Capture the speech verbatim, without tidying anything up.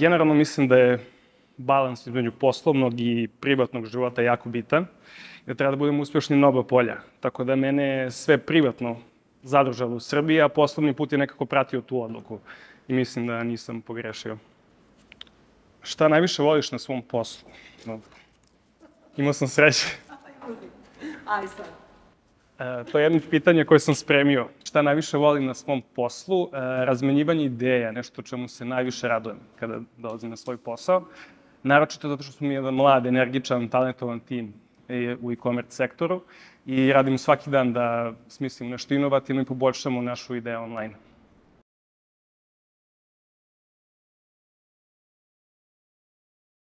Generalno mislim da je balans između poslovnog i privatnog života jako bitan, jer treba da budemo uspešni na oba polja. Tako da mene je sve privatno zadržalo u Srbiji, a poslovni put je nekako pratio tu odluku i mislim da nisam pogrešio. Šta najviše voliš na svom poslu? Imao sam sreće. Aj sad. To je jedno pitanje koje sam spremio. Šta najviše volim na svom poslu? Razmenjivanje ideja, nešto čemu se najviše radujem kada dolazim na svoj posao. Naročito zato što smo mi jedan mlad, energičan, talentovan tim u e-commerce sektoru i radimo svaki dan da smislimo nešto inovativno i poboljšamo našu ideju online.